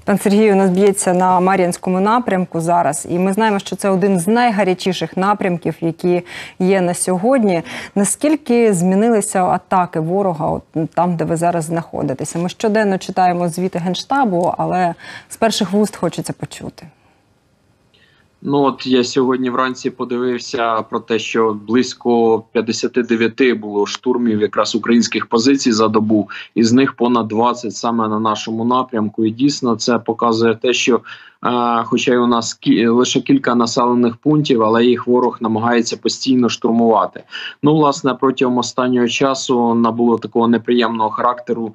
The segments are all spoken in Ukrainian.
Пан Сергій у нас б'ється на Мар'їнському напрямку зараз, і ми знаємо, що це один з найгарячіших напрямків, які є на сьогодні. Наскільки змінилися атаки ворога от там, де ви зараз знаходитеся? Ми щоденно читаємо звіти Генштабу, але з перших вуст хочеться почути. Ну от я сьогодні вранці подивився про те, що близько 59 було штурмів якраз українських позицій за добу, із них понад 20 саме на нашому напрямку. І дійсно це показує те, що хоча й у нас лише кілька населених пунктів, але їх ворог намагається постійно штурмувати. Ну, власне, протягом останнього часу набуло такого неприємного характеру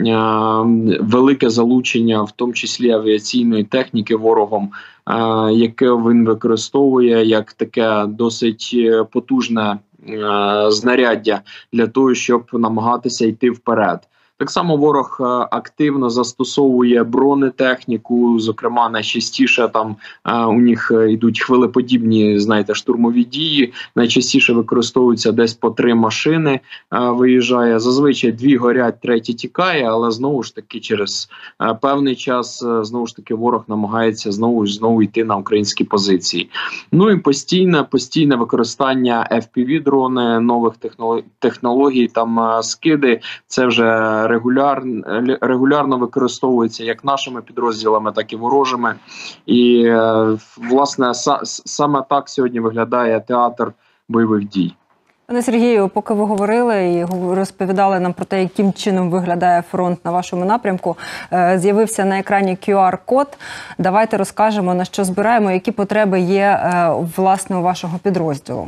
велике залучення, в тому числі авіаційної техніки ворогом, яке він використовує як таке досить потужне знаряддя для того, щоб намагатися йти вперед. Так само ворог активно застосовує бронетехніку, зокрема найчастіше там у них йдуть хвилеподібні, знаєте, штурмові дії. Найчастіше використовуються десь по 3 машини, виїжджає. Зазвичай 2 горять, 3 тікає, але знову ж таки через певний час знову ж таки ворог намагається знову йти на українські позиції. Ну і постійне використання FPV-дрони, нових технологій, там скиди, це вже регулярно використовується як нашими підрозділами, так і ворожими. І, власне, саме так сьогодні виглядає театр бойових дій. Пане Сергію, поки ви говорили і розповідали нам про те, яким чином виглядає фронт на вашому напрямку, з'явився на екрані QR-код. Давайте розкажемо, на що збираємо, які потреби є, власне, у вашого підрозділу.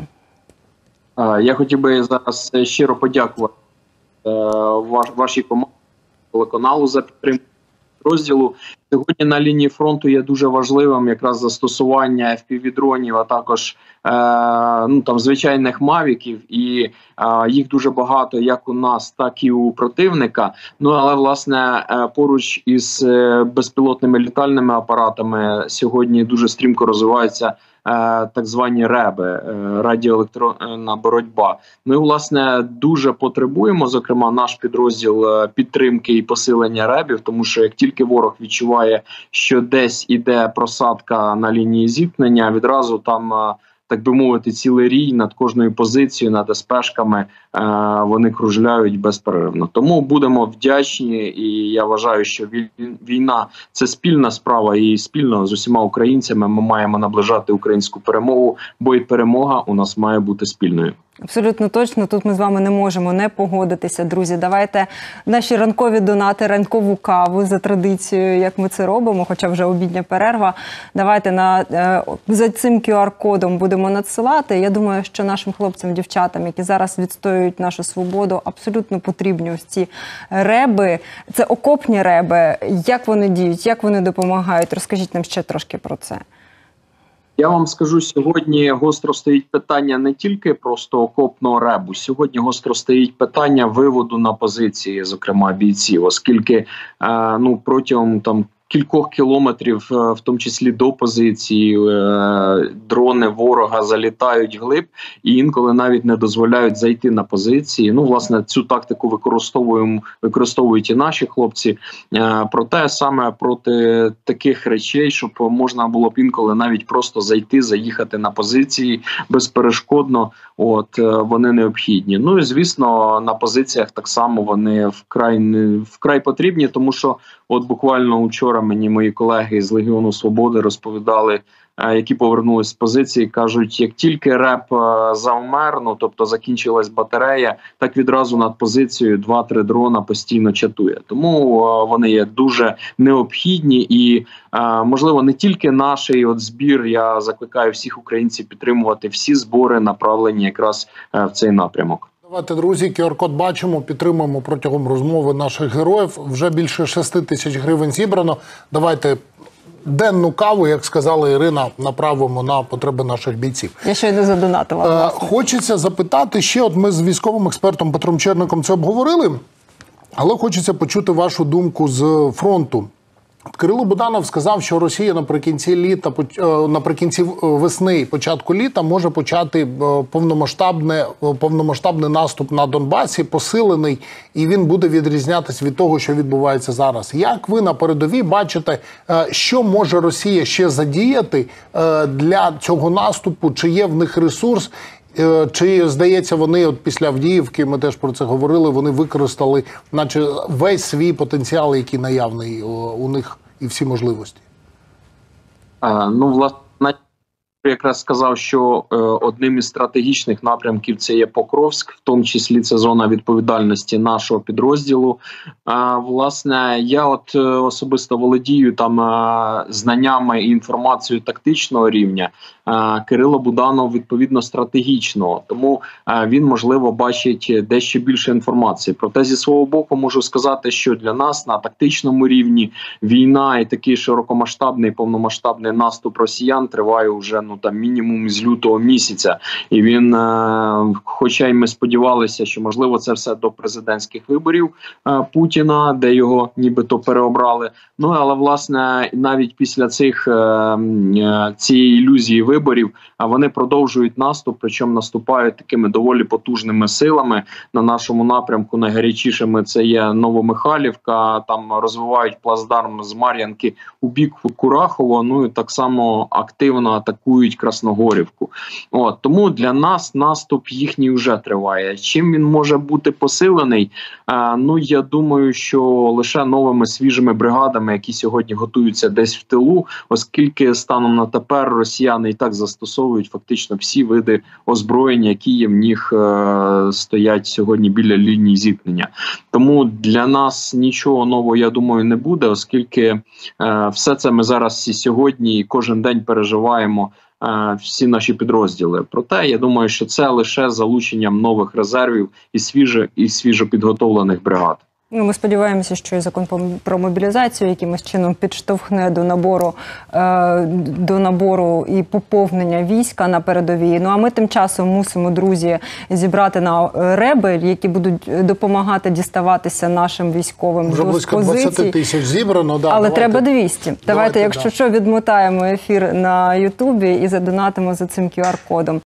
Я хотів би зараз щиро подякувати вашій команді, телеканалу за підтримку розділу. Сьогодні на лінії фронту є дуже важливим якраз застосування FPV-дронів, а також звичайних мавіків, і їх дуже багато як у нас, так і у противника. Ну, але, власне, поруч із безпілотними літальними апаратами сьогодні дуже стрімко розвиваються так звані РЕБи, радіоелектронна боротьба. Ми, власне, дуже потребуємо, зокрема, наш підрозділ підтримки і посилення РЕБів, тому що як тільки ворог відчуває, що десь іде просадка на лінії зіткнення, відразу там, так би мовити, цілий рій над кожною позицією, над СПшками вони кружляють безперервно. Тому будемо вдячні, і я вважаю, що війна – це спільна справа, і спільно з усіма українцями ми маємо наближати українську перемогу, бо і перемога у нас має бути спільною. Абсолютно точно. Тут ми з вами не можемо не погодитися, друзі. Давайте наші ранкові донати, ранкову каву за традицією, як ми це робимо, хоча вже обідня перерва. Давайте за цим QR-кодом будемо надсилати. Я думаю, що нашим хлопцям, дівчатам, які зараз відстоюють нашу свободу, абсолютно потрібні ось ці реби. Це окопні реби. Як вони діють, як вони допомагають? Розкажіть нам ще трошки про це. Я вам скажу, сьогодні гостро стоїть питання не тільки просто окопного ребу. Сьогодні гостро стоїть питання виводу на позиції, зокрема, бійців, оскільки протягом кількох кілометрів, в тому числі до позиції, дрони ворога залітають глиб і інколи навіть не дозволяють зайти на позиції. Ну, власне, цю тактику використовують і наші хлопці. Проте саме проти таких речей, щоб можна було б інколи навіть просто зайти, заїхати на позиції безперешкодно, вони необхідні. Ну і, звісно, на позиціях так само вони вкрай потрібні, тому що буквально учора мені мої колеги з Легіону Свободи розповідали, які повернулись з позиції, кажуть, як тільки реп завмер, тобто закінчилась батарея, так відразу над позицією 2-3 дрона постійно чатує. Тому вони є дуже необхідні і, можливо, не тільки наш збір, я закликаю всіх українців підтримувати всі збори, направлені якраз в цей напрямок. Давайте, друзі, QR-код бачимо, підтримуємо протягом розмови наших героїв. Вже більше 6 тисяч гривень зібрано. Давайте денну каву, як сказала Ірина, направимо на потреби наших бійців. Я щойно задонатила. Хочеться запитати ще, ми з військовим експертом Петром Черником це обговорили, але хочеться почути вашу думку з фронту. Кирило Буданов сказав, що Росія наприкінці літа, наприкінці весни, початку літа може почати повномасштабний наступ на Донбасі, посилений, і він буде відрізнятися від того, що відбувається зараз. Як ви на передовій бачите, що може Росія ще задіяти для цього наступу? Чи є в них ресурс? Чи, здається, вони от після Авдіївки, ми теж про це говорили, вони використали наче весь свій потенціал, який наявний у них, і всі можливості? Ну, власне, якраз сказав, що одним із стратегічних напрямків це є Покровськ, в тому числі це зона відповідальності нашого підрозділу. Власне, я от особисто володію там знаннями і інформацією тактичного рівня. Кирило Буданов відповідно стратегічного, тому він, можливо, бачить дещо більше інформації. Проте зі свого боку можу сказати, що для нас на тактичному рівні війна і такий широкомасштабний, повномасштабний наступ росіян триває вже мінімум з лютого місяця. І він, хоча й ми сподівалися, що можливо це все до президентських виборів Путіна, де його нібито переобрали. Ну, але власне навіть після цієї ілюзії виборів, вони продовжують наступ, причому наступають такими доволі потужними силами. На нашому напрямку найгарячішими це є Новомихайлівка, там розвивають плацдарм з Мар'янки у бік Курахова, ну і так само активно атакують Красногорівку. Тому для нас наступ їхній вже триває. Чим він може бути посилений? Ну, я думаю, що лише новими свіжими бригадами, які сьогодні готуються десь в тилу, оскільки станом на тепер росіяни і так застосовують фактично всі види озброєння, які є в них стоять сьогодні біля лінії зіткнення. Тому для нас нічого нового, я думаю, не буде, оскільки все це ми зараз і сьогодні і кожен день переживаємо, всі наші підрозділи. Проте, я думаю, що це лише залученням нових резервів і свіжо підготовлених бригад. Ну, ми сподіваємося, що і закон про мобілізацію якимось чином підштовхне до набору і поповнення війська на передовій. Ну, а ми тим часом мусимо, друзі, зібрати на реби, які будуть допомагати діставатися нашим військовим вже до близько позицій. 20 тисяч зібрано. Да, але давайте. треба 200. Давайте, якщо да. що, відмотаємо ефір на Ютубі і задонатимо за цим QR-кодом.